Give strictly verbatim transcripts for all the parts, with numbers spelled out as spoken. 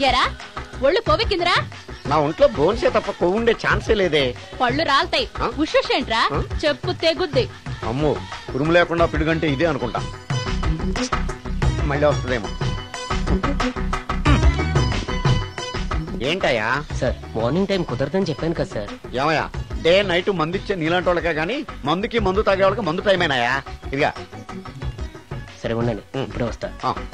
పెరిగారా? ఒళ్ళు కొవ్వెక్కిందిరా? నా ఒంట్లో బోన్సే తప్ప కొవ్వు ఉండే ఛాన్సే లేదే. పళ్ళు రాల్తాయి. ఉషేంట్రా? చెప్పు తెగుద్ది. అమ్మో, ఉరుము లేకుండా పిడుగంటే ఇదే అనుకుంటా. మళ్ళీ వస్తుందేమో. ఏంటయ్యా? సార్ మార్నింగ్ టైం కుదరదని చెప్పాను కదా సార్. ఏమయ్యా, డే నైట్ మందు ఇచ్చే నీలాంటి వాళ్ళకే గానీ మందుకి మందు తాగే వాళ్ళకి మందు టైం అయినాయా? ఇదిగా సరే ఉండండి, ఇప్పుడే వస్తా.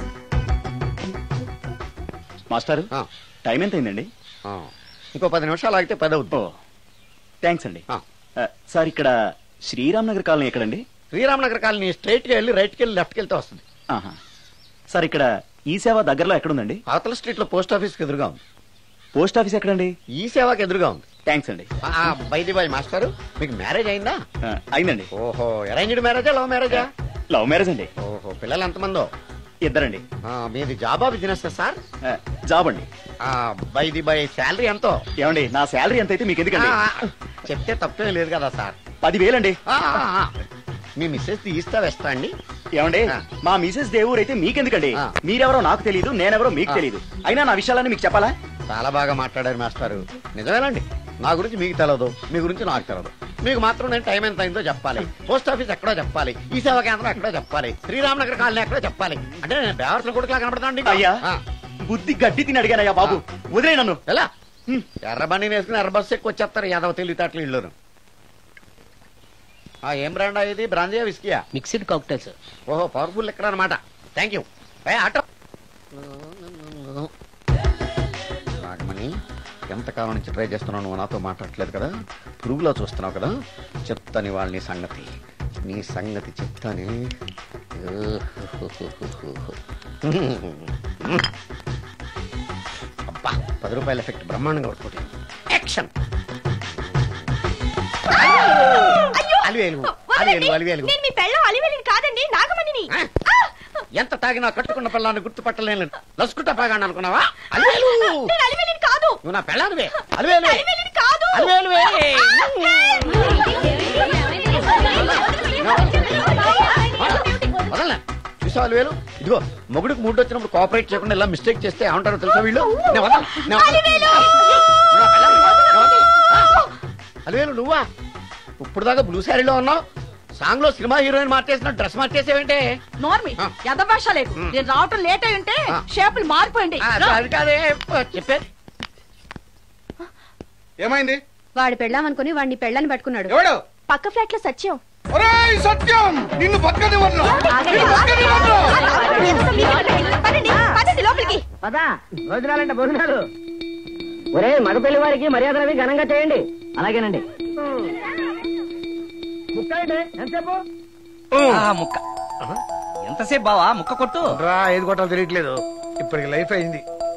మాస్టారు, టైం ఎంత అయిందండి? ఇంకో పది నిమిషాలు ఆగితే పది అవుతుంది. థ్యాంక్స్ అండి. సార్, ఇక్కడ శ్రీరామ్ నగర్ కాలనీ ఎక్కడండి? శ్రీరామ్ నగర్ కాలనీ స్ట్రైట్ గా వెళ్ళి రైట్ కి వెళ్ళి లెఫ్ట్ కి వెళ్తే వస్తుంది. సార్, ఇక్కడ ఈ సేవ దగ్గరలో ఎక్కడుందండి? అవతల స్ట్రీట్ లో పోస్ట్ ఆఫీస్ కి ఎదురుగా ఉంది. పోస్ట్ ఆఫీస్ ఎక్కడండి? ఈ సేవకి ఎదురుగా ఉంది. థ్యాంక్స్ అండి. బైది బాయ్ మాస్టారు, మీకు మ్యారేజ్ అయిందా? అయిందండి. ఓహో, అరేంజ్డ్ మ్యారేజా లవ్ మ్యారేజా? లవ్ మ్యారేజ్ అండి. ఓహో, పిల్లలు ఎంతమందో? ఇద్దరండి. మీది జాబా బిజినెస్ సార్? జాబ్ అండి. బైది బై శాలరీ ఎంతో? ఏమండి, నా శాలరీ ఎంత అయితే మీకు ఎందుకండి? చెప్తే తప్పేం లేదు కదా సార్. పదివేలండి. మీ మిస్సెస్ తీస్తా వేస్తా అండి. ఏమండి, మా మిసెస్ దేవుడు అయితే మీకెందుకండి? మీరెవరో నాకు తెలియదు, నేనెవరో మీకు తెలియదు. అయినా నా విషయాలన్నీ మీకు చెప్పాలా? చాలా బాగా మాట్లాడారు మాస్టారు. నిజమేనండి, నా గురించి మీకు తెలదు, మీ గురించి నాకు తెలదు. మీకు మాత్రం నేను టైం ఎంత అయిందో చెప్పాలి, పోస్ట్ ఆఫీస్ ఎక్కడో చెప్పాలి, ఈ సేవా కేంద్రం ఎక్కడో చెప్పాలి, శ్రీరామ్ నగర్ కాలనీ ఎక్కడో చెప్పాలి. అంటే నేను బేవర్సల కొడుకులా కనబడతాండి. అయ్యా, బుద్ధి గడ్డి తిని అడిగానయ్యా బాబు, వదిలే నన్ను. ఎలా ఎర్ర బండి వేసుకుని ఎర్ర బస్సు ఎక్కువ వచ్చేస్తారు యాదవ తెలివితేటలు ఇల్లు. ఏం బ్రాండ్ ఇది? బ్రాంజియా విస్కియా? Mixed cocktail sir. ఓహో, పవర్ఫుల్ ఎక్కడ అనమాట. Thank you. ఆటో నాగమణి, ఎంతకాలం నుంచి ట్రై చేస్తున్నావు, నువ్వు నాతో మాట్లాడట్లేదు కదా, పురుగులో చూస్తున్నావు కదా, చెప్తాని వాళ్ళ నీ సంగతి, నీ సంగతి చెప్తాని. అబ్బా, పది రూపాయల ఎఫెక్ట్ బ్రహ్మాండంగా కొట్టుకుంటుంది. యాక్షన్. అలివేలు అలివేలు అలివేలు కాదండి, నాగమణిని. ఎంత తాగినా కట్టుకున్న పిల్లాన్ని గుర్తుపట్టలేను లసుకుంటా బాగా అనుకున్నావా? అలివేలు కాదు, నువ్వు నా పిల్లానివే. అలివేలు కాదు, అలివేలువే. వదలనా? చూసావు అలివేలు, ఇదిగో మొగుడికి మూడు వచ్చినప్పుడు కోఆపరేట్ చేయకుండా ఇలా మిస్టేక్ చేస్తే ఏమంటారో తెలుసా వీళ్ళు? అలివేలు నువ్వా? ఇప్పుడు దాకా బ్లూ శారీలో ఉన్నావు, సాంగ్ లో సినిమా హీరోయిన్ మార్చేసిన డ్రెస్ మార్చేసేవంటే? నోర్మి, ఎంత భాష లేదు. నేను రావటం లేట్ అయి ఉంటే షేపులు మారిపోయింది. అది కాదే చెప్పేది. ఏమైంది? వాడు పెళ్ళామనుకుని వాడిని పెళ్ళని పట్టుకున్నాడు. ఎవడు? పక్క ఫ్లాట్ లో సత్యం. సత్యం, నిన్ను పక్కనివ్వను. లోపలికి పదా, భోజనాలంటే భోజనాలు. ఒరే, మగ పెళ్లి వారికి మర్యాదలవి ఘనంగా చేయండి. అలాగేనండి. ఎంతసేపు? ముక్క ఎంతసేపు బావా? ముక్క కొట్టు రా, ఏది కొట్టాలో తెలియట్లేదు. ఇప్పటికి లైఫ్ అయింది.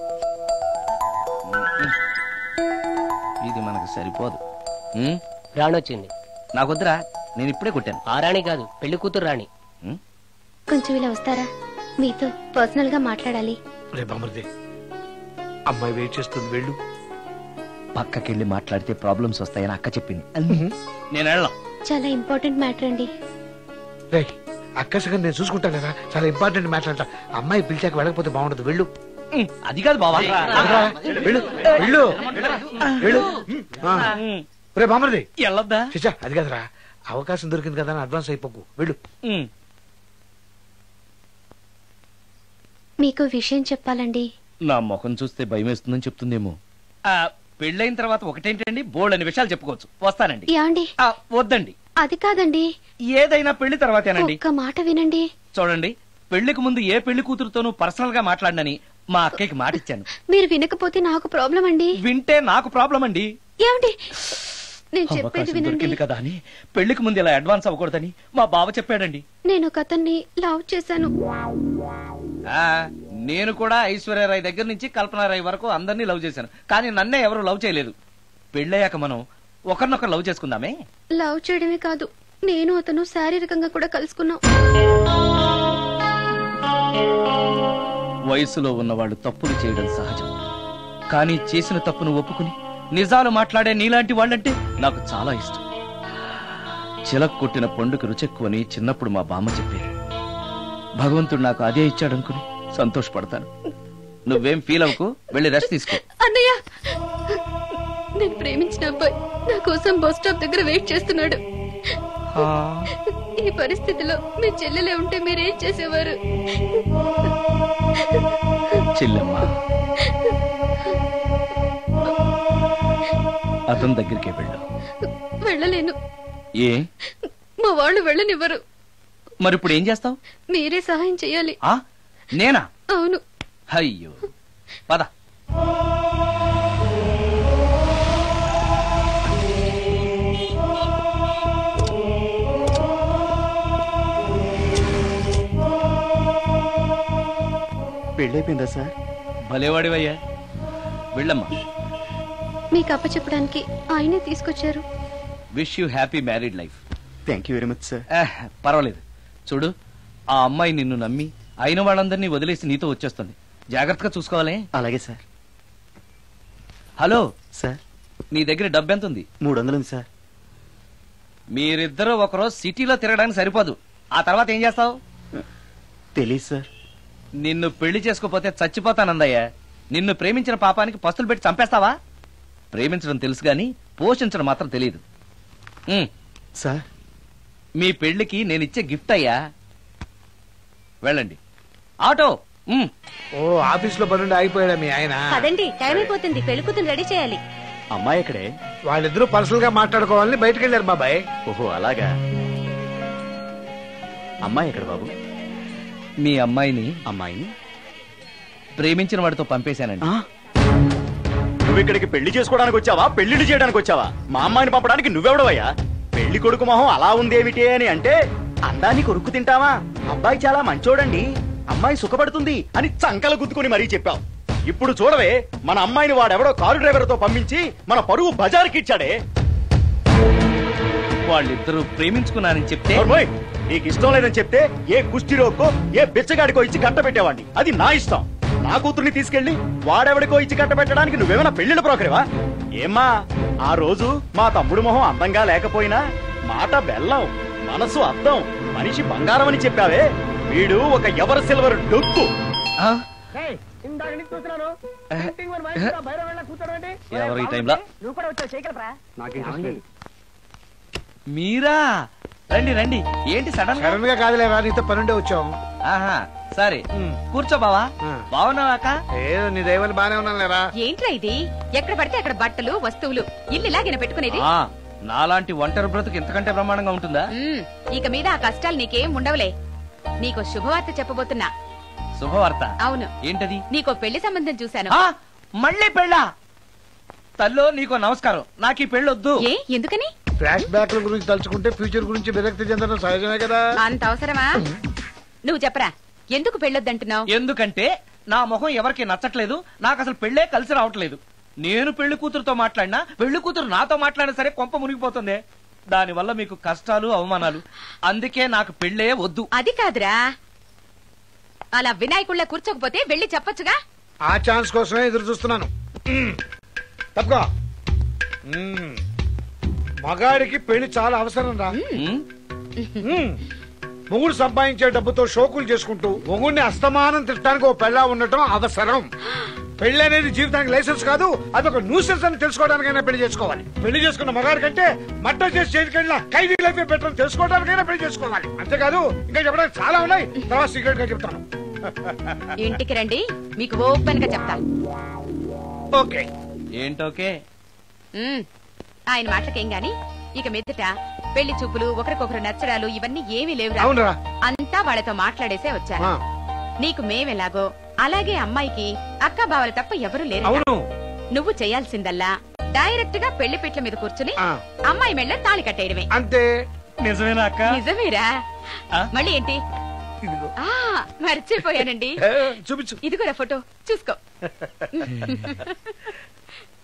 ఇది మనకు సరిపోదు. రాణి వచ్చింది. నాకొద్దురా, నేను ఇప్పుడే కొట్టాను. ఆ రాణి కాదు, పెళ్లి కూతురు రాణి. కొంచెం ఇలా వస్తారా? మీతో పర్సనల్ గా మాట్లాడాలి. అమ్మాయి వెయిట్ చేస్తుంది, వెళ్ళు. పక్కకెళ్ళి మాట్లాడితే ప్రాబ్లమ్స్ వస్తాయని అక్క చెప్పింది. నేను వెళ్ళాం. చాలా ఇంపార్టెంట్ మ్యాటర్ అండి. అక్కసగా నేను చూసుకుంటాను కదా, చాలా ఇంపార్టెంట్ మ్యాటర్ అంట. అమ్మాయి పిలిచాక వెళ్ళకపోతే బాగుండదు, వెళ్ళు. అది కాదు బావా, వెళ్ళు వెళ్ళు వెళ్ళు. రే బామర్ది, వెళ్ళొద్దా? చిచ్చా, అది కదరా, అవకాశం దొరికింది కదా, అడ్వాన్స్ అయిపోకు, వెళ్ళు. మీకు విషయం చెప్పాలండి. నా ముఖం చూస్తే భయం వేస్తుందని చెప్తుందేమో. పెళ్ళైన తర్వాత ఒకటేంటండి, బోల్డ్ అనే విషయాలు చెప్పుకోవచ్చు. వస్తానండి. యాండి? వద్దండి. అది కాదండి, ఏదైనా పెళ్లి తర్వాతేనండి. ఒక్క మాట వినండి. చూడండి, పెళ్లికి ముందు ఏ పెళ్లి కూతురుతోనూ పర్సనల్ గా మాట్లాడనని మా అక్కకి మాట ఇచ్చాను. మీరు వినకపోతే నాకు ప్రాబ్లం అండి. వింటే నాకు ప్రాబ్లం అండి. ఏమండి, నేను చెప్పేది వినండి కదా అని పెళ్లికి ముందు ఇలా అడ్వాన్స్ అవ్వకూడదని మా బావ చెప్పాడండి. నేను ఒక అతన్ని లవ్ చేశాను. నేను కూడా ఐశ్వర్యరాయ్ దగ్గర నుంచి కల్పనారాయ్ వరకు అందరినీ లవ్ చేశాను, కానీ నన్నే ఎవరు లవ్ చేయలేదు. పెళ్ళయ్యాక మనం ఒకరినొకరు లవ్ చేసుకుందామే. లవ్ చేయడమే కాదు, నేను అతను శారీరకంగా కూడా కలుసుకున్నాం. వయసులో ఉన్నవాళ్ళు తప్పులు చేయడం సహజం, కానీ చేసిన తప్పును ఒప్పుకుని నిజాలు మాట్లాడే నీలాంటి వాళ్ళంటే నాకు చాలా ఇష్టం. చిలక్ కొట్టిన పండుగ రుచెక్కువని చిన్నప్పుడు మా బామ్మ చెప్పేది. భగవంతుడు నాకు అదే ఇచ్చాడనుకుని సంతోషపడతాను. నువ్వేం ఫీల్ అవ్వకు, వెళ్ళి రెస్ట్ తీసుకో. అన్నయ్య, నేను ప్రేమించిన అబ్బాయి నా కోసం బస్ స్టాప్ దగ్గర వెయిట్ చేస్తున్నాడు. ఈ పరిస్థితిలో మీ చెల్లెలే ఉంటే మీరేం చేసేవారు? చెల్లెమ్మా, అతని దగ్గరికే వెళ్ళు. వెళ్ళలేను. ఏ? మా వాళ్ళు వెళ్ళనివ్వరు. మరి ఇప్పుడు ఏం చేస్తావు? మీరే సహాయం చేయాలి. ఆ నేనా? అవును. అయ్యో, పద. పెళ్ళైపోయిందా సార్? భలేవాడివయ్యా, వెళ్ళమ్మా. మీకు అప్పచెప్పడానికి ఆయనే తీసుకొచ్చారు. Wish you happy married life. Thank you very much sir. పర్వాలేదు. చూడు, ఆ అమ్మాయి నిన్ను నమ్మి అయిన వాళ్ళందరినీ వదిలేసి నీతో వచ్చేస్తుంది. జాగ్రత్తగా చూసుకోవాలి. అలాగే సార్. హలో సార్, నీ దగ్గర డబ్బు ఎంత ఉంది? మూడు వందలు ఉంది సార్. మీరిద్దరూ ఒకరోజు సిటీలో తిరగడానికి సరిపోదు. ఆ తర్వాత ఏం చేస్తావు? తెలీదు సార్. నిన్ను పెళ్లి చేసుకోపోతే చచ్చిపోతానందయ్యా. నిన్ను ప్రేమించిన పాపానికి పస్తులు పెట్టి చంపేస్తావా? ప్రేమించడం తెలుసు గాని పోషించడం మాత్రం తెలియదు. సార్, మీ పెళ్లికి నేనిచ్చే గిఫ్ట్ అయ్యా. వెళ్ళండి. ఆటో. ఓ, ఆఫీస్ లో పనుండి ఆగిపోయాడా మీ ఆయన? పదండి, టైం అయిపోతుంది. పెళ్లి కూతురు రెడీ చేయాలి. అమ్మాయి ఎక్కడే? వాళ్ళిద్దరూ పర్సనల్ గా మాట్లాడుకోవాలని బయటకు వెళ్ళారు బాబాయ్. ఓహో, అలాగా. అమ్మాయి ఎక్కడ బాబు? మీ అమ్మాయిని అమ్మాయిని ప్రేమించిన వాడితో పంపేశానండి. నువ్వు ఇక్కడికి పెళ్లి చేసుకోవడానికి వచ్చావా, పెళ్లిళ్ళు చేయడానికి వచ్చావా? మా అమ్మాయిని పంపడానికి నువ్వెవడవయ్యా? పెళ్లి కొడుకు మొహం అలా ఉందేమిటి అని అంటే అందాన్ని కొరుక్కు తింటావా? అబ్బాయి చాలా మంచోడండి, అమ్మాయి సుఖపడుతుంది అని చంకల గుద్దుకుని మరీ చెప్పావు. ఇప్పుడు చూడవే, మన అమ్మాయిని వాడెవడో కారు డ్రైవర్ తో పంపించి మన పరువు బజార్కి ఇచ్చాడే. వాళ్ళిద్దరూ ప్రేమించుకున్నారని చెప్తే, నీకు ఇష్టం లేదని చెప్తే ఏ కుష్టిరోకో ఏ బిచ్చగాడికో ఇచ్చి కట్టబెట్టేవాడిని. అది నా ఇష్టం. నా కూతుర్ని తీసుకెళ్లి వాడెవడికో ఇచ్చి కట్టబెట్టడానికి నువ్వేమైనా పెళ్లిళ్ళ బ్రోకరేవా? ఏమ్మా, ఆ రోజు మా తమ్ముడు మొహం అందంగా లేకపోయినా మాట బెల్లం, మనసు అద్దం, మనిషి బంగారం అని చెప్పావే. వీడు ఒక ఎవరు సిల్వర్ డొక్కు. ఎవరు ఈ టైంలో? మీరా? రండి రండి. ఏంటి సడన్ గా? సడన్ గా కాదులేరా, నీతో పనుండే వచ్చాం. ఆహా, సరే కూర్చో బావా. బాగున్నావాక? ఏదో నీ దైవాలు బానే ఉన్నాను లేరా. ఏంట్రా ఇది? ఎక్కడ పడితే అక్కడ బట్టలు, వస్తువులు, ఇల్లు ఇలాగైనా పెట్టుకునేది? నాలాంటి ఒంటరి బ్రతుకు ఇంతకంటే బ్రహ్మాండంగా ఉంటుందా? ఇక మీద ఆ కష్టాలు నీకేం ఉండవులే. నీకో శుభవార్త చెప్పబోతున్నా. శుభవార్త? అవును. ఏంటది? నీకో పెళ్లి సంబంధం చూశాను. మళ్ళీ పెళ్ళా? తల్లో నీకో నమస్కారం, నాకు ఈ పెళ్ళొద్దు. ఏ, ఎందుకని? ఫ్లాష్ బ్యాక్ ల గురించి తలుచుకుంటే ఫ్యూచర్ గురించి విరక్తి చెందడం సహజమే కదా. అంత అవసరమా? నువ్వు చెప్పరా, ఎందుకు పెళ్ళొద్దంటున్నావు? ఎందుకంటే నా ముఖం ఎవరికి నచ్చట్లేదు. నాకు అసలు పెళ్లే కలిసి రావట్లేదు. నేను పెళ్లి కూతురుతో మాట్లాడినా, పెళ్లి కూతురు నాతో మాట్లాడినా సరే కొంప మునిగిపోతుంది. దానివల్ల మీకు కష్టాలు, అవమానాలు. అందుకే నాకు పెళ్లే వద్దు. అది కాదురా, అలా వినాయకుళ్ళ కూర్చోకపోతే వెళ్ళి చెప్పొచ్చుగా. ఆ ఛాన్స్ కోసమే ఎదురు చూస్తున్నాను. తప్పుకో. మగాడికి పెళ్లి చాలా అవసరం రా. మొగుడు సంపాదించే డబ్బుతో షోకులు చేసుకుంటూ మొగుడిని అస్తమానం తిట్టడానికి ఓ పెళ్ళా ఉండటం అవసరం. పెళ్లి అనేది జీవితానికి లైసెన్స్ కాదు, అదొక న్యూసెన్స్ అని తెలుసుకోవడానికైనా పెళ్లి చేసుకోవాలి. పెళ్లి చేసుకున్న మగాడి కంటే మట్ట చేసి చేతికెళ్ళిన ఖైదీ లైఫ్ బెటర్ అని తెలుసుకోవడానికైనా పెళ్లి చేసుకోవాలి. అంతేకాదు ఇంకా చెప్పడానికి చాలా ఉన్నాయి, తర్వాత సీక్రెట్ గా చెప్తాను. ఇంటికి రండి, మీకు ఓపెన్ గా చెప్తా. ఓకే. ఏంటోకే? ఆయన మాటలకేం గాని ఇక మీదట పెళ్లి చూపులు, ఒకరికొకరు నచ్చడాలు ఇవన్నీ ఏమీ లేవు. అంతా వాళ్ళతో మాట్లాడేసే వచ్చాను. నీకు మేమెలాగో అలాగే అమ్మాయికి అక్క బావలు తప్ప ఎవరు లేరు. నువ్వు చేయాల్సిందల్లా డైరెక్ట్ గా పెళ్లి పీట్ల మీద కూర్చుని అమ్మాయి మెళ్ళ తాళి కట్టేయడమే. అంతే. నిజమేనా అక్క? నిజమేరా. మళ్ళీ ఏంటి? మర్చిపోయానండి. చూపించు. ఇదిగోరా ఫోటో, చూసుకో.